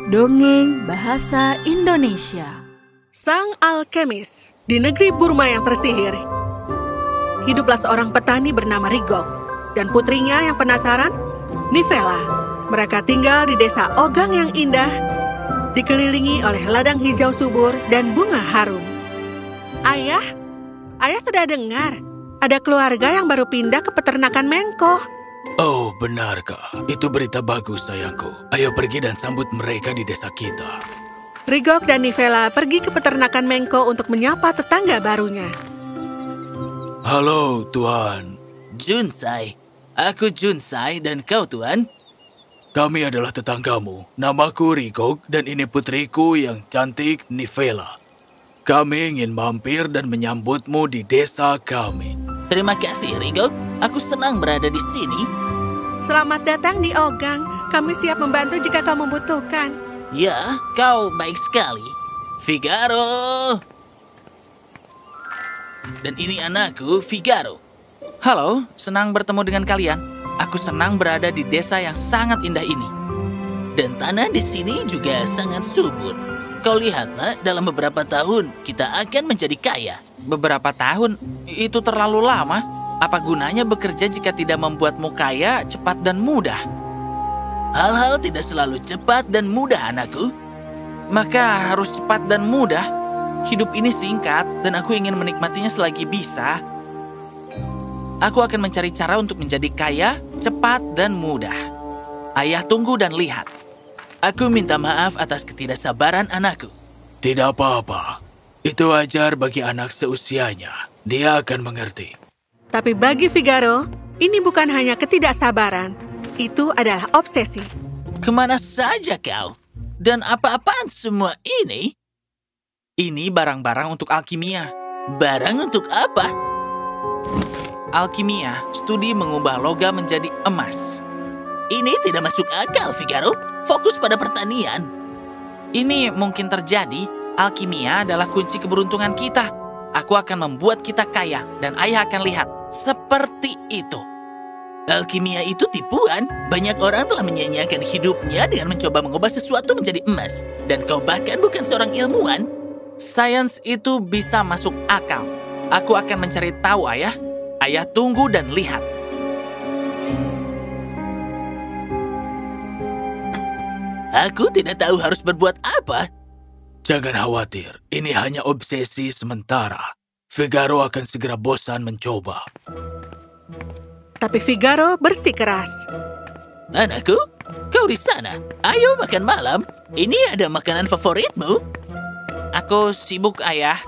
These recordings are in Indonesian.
Dongeng Bahasa Indonesia. Sang Alkemis. Di negeri Burma yang tersihir, hiduplah seorang petani bernama Rigok dan putrinya yang penasaran, Nivela. Mereka tinggal di desa Ogang yang indah, dikelilingi oleh ladang hijau subur dan bunga harum. Ayah sudah dengar, ada keluarga yang baru pindah ke peternakan Mengko. Oh, benarkah? Itu berita bagus, sayangku. Ayo pergi dan sambut mereka di desa kita. Rigok dan Nivela pergi ke peternakan Mengko untuk menyapa tetangga barunya. Halo, Tuan. Junsai. Aku Junsai dan kau, Tuan? Kami adalah tetanggamu. Namaku Rigok dan ini putriku yang cantik, Nivela. Kami ingin mampir dan menyambutmu di desa kami. Terima kasih, Rigok. Aku senang berada di sini. Selamat datang di Ogang. Kami siap membantu jika kau membutuhkan. Ya, kau baik sekali. Figaro. Dan ini anakku, Figaro. Halo, senang bertemu dengan kalian. Aku senang berada di desa yang sangat indah ini. Dan tanah di sini juga sangat subur. Kau lihat, Nak, dalam beberapa tahun kita akan menjadi kaya. Beberapa tahun? Itu terlalu lama. Apa gunanya bekerja jika tidak membuatmu kaya, cepat dan mudah? Hal-hal tidak selalu cepat dan mudah, anakku. Maka harus cepat dan mudah. Hidup ini singkat dan aku ingin menikmatinya selagi bisa. Aku akan mencari cara untuk menjadi kaya, cepat, dan mudah. Ayah, tunggu dan lihat. Aku minta maaf atas ketidaksabaran anakku. Tidak apa-apa. Itu wajar bagi anak seusianya. Dia akan mengerti. Tapi bagi Figaro, ini bukan hanya ketidaksabaran. Itu adalah obsesi. Kemana saja kau? Dan apa-apaan semua ini? Ini barang-barang untuk alkimia. Barang untuk apa? Alkimia, studi mengubah logam menjadi emas. Ini tidak masuk akal, Figaro. Fokus pada pertanian. Ini mungkin terjadi. Alkimia adalah kunci keberuntungan kita. Aku akan membuat kita kaya, dan ayah akan lihat. Seperti itu. Alkimia itu tipuan. Banyak orang telah menyia-nyiakan hidupnya dengan mencoba mengubah sesuatu menjadi emas. Dan kau bahkan bukan seorang ilmuwan. Sains itu bisa masuk akal. Aku akan mencari tahu, ayah. Ayah, tunggu dan lihat. Aku tidak tahu harus berbuat apa. Jangan khawatir, ini hanya obsesi sementara. Figaro akan segera bosan mencoba. Tapi Figaro bersikeras. Anakku, kau di sana. Ayo makan malam. Ini ada makanan favoritmu. Aku sibuk, ayah.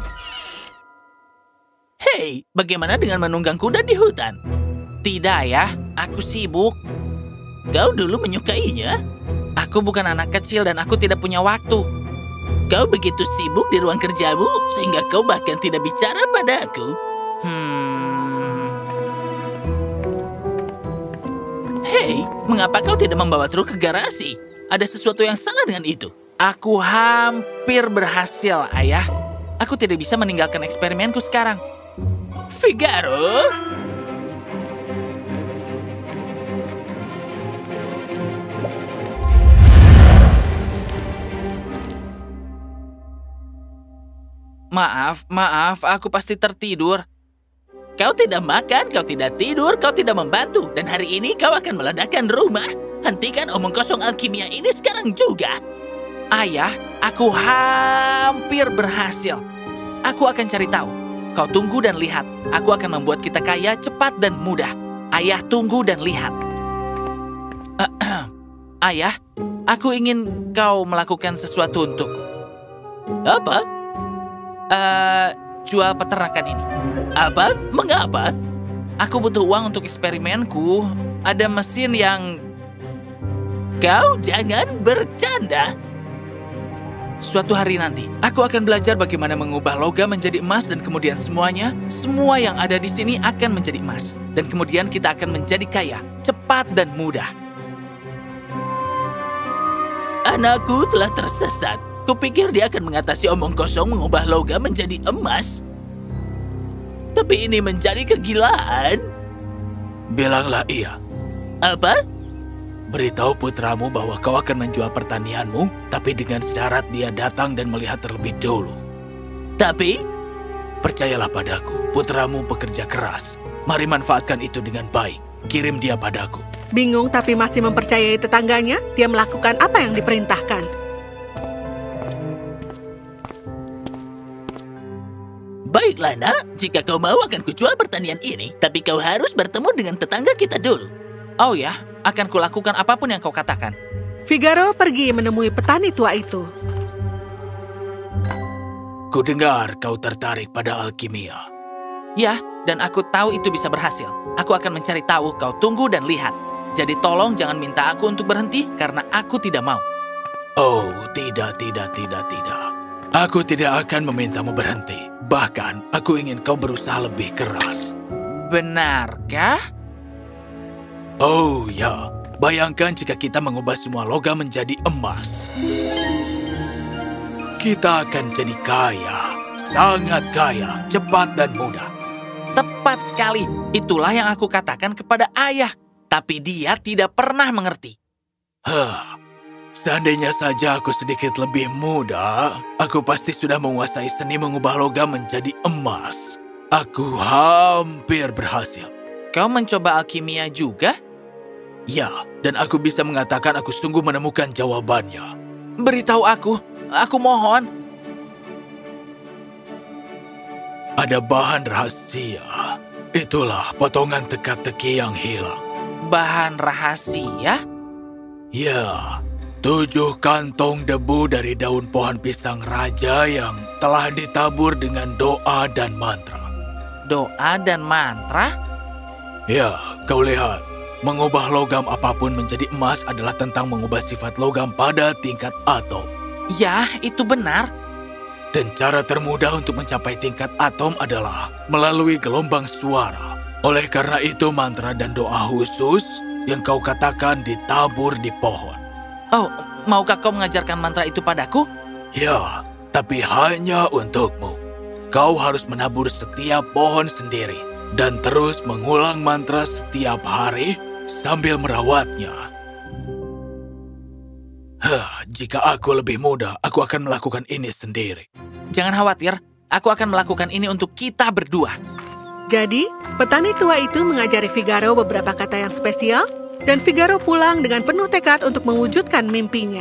Hei, bagaimana dengan menunggang kuda di hutan? Tidak, ayah. Aku sibuk. Kau dulu menyukainya? Aku bukan anak kecil dan aku tidak punya waktu. Kau begitu sibuk di ruang kerjamu sehingga kau bahkan tidak bicara padaku. Hei, mengapa kau tidak membawa truk ke garasi? Ada sesuatu yang salah dengan itu. Aku hampir berhasil, ayah. Aku tidak bisa meninggalkan eksperimenku sekarang. Figaro? Maaf, aku pasti tertidur. Kau tidak makan, kau tidak tidur, kau tidak membantu. Dan hari ini kau akan meledakkan rumah. Hentikan omong kosong alkimia ini sekarang juga. Ayah, aku hampir berhasil. Aku akan cari tahu. Kau tunggu dan lihat. Aku akan membuat kita kaya cepat dan mudah. Ayah, tunggu dan lihat. Ayah, aku ingin kau melakukan sesuatu untukku. Apa? Jual peternakan ini. Apa? Mengapa? Aku butuh uang untuk eksperimenku. Ada mesin yang... Kau jangan bercanda. Suatu hari nanti, aku akan belajar bagaimana mengubah logam menjadi emas dan kemudian semua yang ada di sini akan menjadi emas. Dan kemudian kita akan menjadi kaya, cepat dan mudah. Anakku telah tersesat. Kupikir dia akan mengatasi omong kosong mengubah logam menjadi emas. Tapi ini menjadi kegilaan. Bilanglah iya. Apa? Beritahu putramu bahwa kau akan menjual pertanianmu, tapi dengan syarat dia datang dan melihat terlebih dulu. Tapi, Percayalah padaku, putramu pekerja keras. Mari manfaatkan itu dengan baik. Kirim dia padaku. Bingung tapi masih mempercayai tetangganya, dia melakukan apa yang diperintahkan. baiklah nak, jika kau mau akan kujual pertanian ini, tapi kau harus bertemu dengan tetangga kita dulu. Oh ya, akan kulakukan apapun yang kau katakan. Figaro pergi menemui petani tua itu. Kudengar kau tertarik pada alkimia. Ya, dan aku tahu itu bisa berhasil. Aku akan mencari tahu, kau tunggu dan lihat. Jadi tolong jangan minta aku untuk berhenti karena aku tidak mau. Oh, tidak. Aku tidak akan memintamu berhenti. Bahkan, aku ingin kau berusaha lebih keras. Benarkah? Oh ya, bayangkan jika kita mengubah semua logam menjadi emas. Kita akan jadi kaya, sangat kaya, cepat dan mudah. Tepat sekali. Itulah yang aku katakan kepada ayah. Tapi dia tidak pernah mengerti. Seandainya saja aku sedikit lebih muda, aku pasti sudah menguasai seni mengubah logam menjadi emas. Aku hampir berhasil. Kau mencoba alkimia juga? Ya, dan aku bisa mengatakan aku sungguh menemukan jawabannya. Beritahu aku mohon. Ada bahan rahasia. Itulah potongan teka-teki yang hilang. Bahan rahasia? Ya, 7 kantong debu dari daun pohon pisang raja yang telah ditabur dengan doa dan mantra. Doa dan mantra? Ya, kau lihat. Mengubah logam apapun menjadi emas adalah tentang mengubah sifat logam pada tingkat atom. Ya, itu benar. Dan cara termudah untuk mencapai tingkat atom adalah melalui gelombang suara. Oleh karena itu mantra dan doa khusus yang kau katakan ditabur di pohon. Oh, maukah kau mengajarkan mantra itu padaku? Ya, tapi hanya untukmu. Kau harus menabur setiap pohon sendiri dan terus mengulang mantra setiap hari sambil merawatnya. Jika aku lebih muda, aku akan melakukan ini sendiri. Jangan khawatir, aku akan melakukan ini untuk kita berdua. Jadi, petani tua itu mengajari Figaro beberapa kata yang spesial, dan Figaro pulang dengan penuh tekad untuk mewujudkan mimpinya.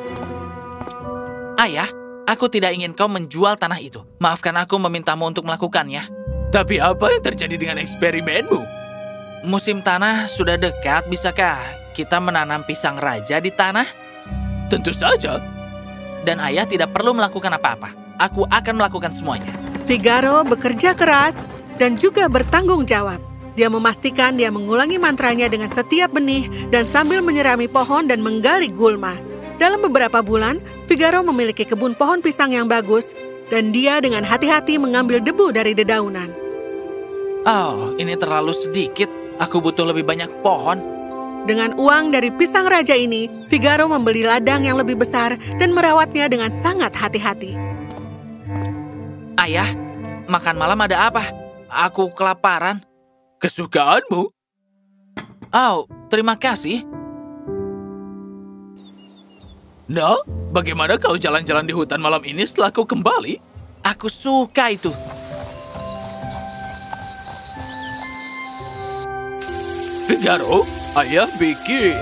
Ayah, aku tidak ingin kau menjual tanah itu. Maafkan aku memintamu untuk melakukannya. Tapi apa yang terjadi dengan eksperimenmu? Musim tanah sudah dekat, bisakah kita menanam pisang raja di tanah? Tentu saja. Dan ayah tidak perlu melakukan apa-apa. Aku akan melakukan semuanya. Figaro bekerja keras dan juga bertanggung jawab. Dia memastikan dia mengulangi mantranya dengan setiap benih dan sambil menyirami pohon dan menggali gulma. Dalam beberapa bulan, Figaro memiliki kebun pohon pisang yang bagus dan dia dengan hati-hati mengambil debu dari dedaunan. Oh, ini terlalu sedikit. Aku butuh lebih banyak pohon. Dengan uang dari pisang raja ini, Figaro membeli ladang yang lebih besar dan merawatnya dengan sangat hati-hati. Ayah, makan malam ada apa? Aku kelaparan. Kesukaanmu? Oh, terima kasih. Nah, bagaimana kau jalan-jalan di hutan malam ini setelah kau kembali? Aku suka itu. Figaro, ayah pikir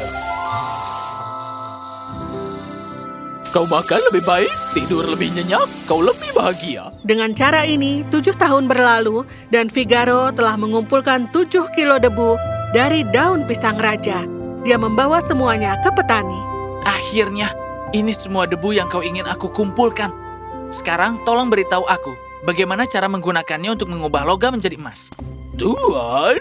kau makan lebih baik, tidur lebih nyenyak, kau lebih bahagia. Dengan cara ini, 7 tahun berlalu dan Figaro telah mengumpulkan 7 kilo debu dari daun pisang raja. Dia membawa semuanya ke petani. Akhirnya, ini semua debu yang kau ingin aku kumpulkan. Sekarang tolong beritahu aku, bagaimana cara menggunakannya untuk mengubah logam menjadi emas. Tuan,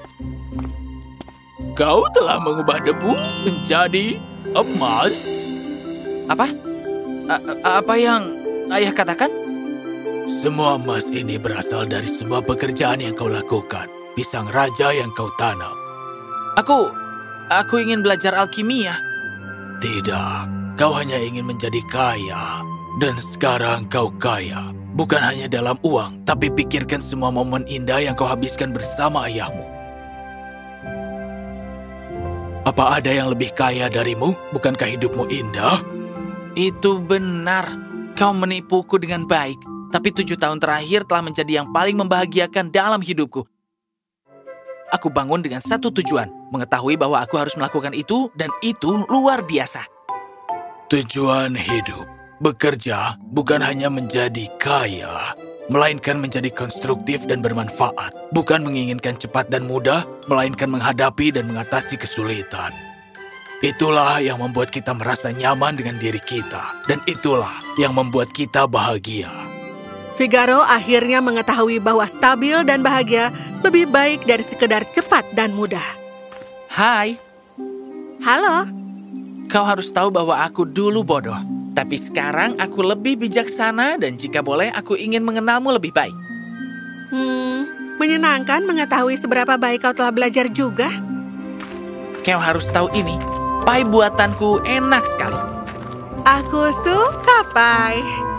kau telah mengubah debu menjadi emas. Apa? Apa yang ayah katakan? Semua emas ini berasal dari semua pekerjaan yang kau lakukan. Pisang raja yang kau tanam. Aku ingin belajar alkimia. Tidak, kau hanya ingin menjadi kaya. Dan sekarang kau kaya. Bukan hanya dalam uang, tapi pikirkan semua momen indah yang kau habiskan bersama ayahmu. Apa ada yang lebih kaya darimu? Bukankah hidupmu indah? Itu benar. Kau menipuku dengan baik. Tapi 7 tahun terakhir telah menjadi yang paling membahagiakan dalam hidupku. Aku bangun dengan satu tujuan, mengetahui bahwa aku harus melakukan itu, dan itu luar biasa. Tujuan hidup. Bekerja bukan hanya menjadi kaya, melainkan menjadi konstruktif dan bermanfaat. Bukan menginginkan cepat dan mudah, melainkan menghadapi dan mengatasi kesulitan. Itulah yang membuat kita merasa nyaman dengan diri kita. Dan itulah yang membuat kita bahagia. Figaro akhirnya mengetahui bahwa stabil dan bahagia lebih baik dari sekedar cepat dan mudah. Hai, Halo, kau harus tahu bahwa aku dulu bodoh. Tapi sekarang aku lebih bijaksana dan jika boleh aku ingin mengenalmu lebih baik. menyenangkan mengetahui seberapa baik kau telah belajar juga. Kau harus tahu ini, pai buatanku enak sekali. Aku suka pai.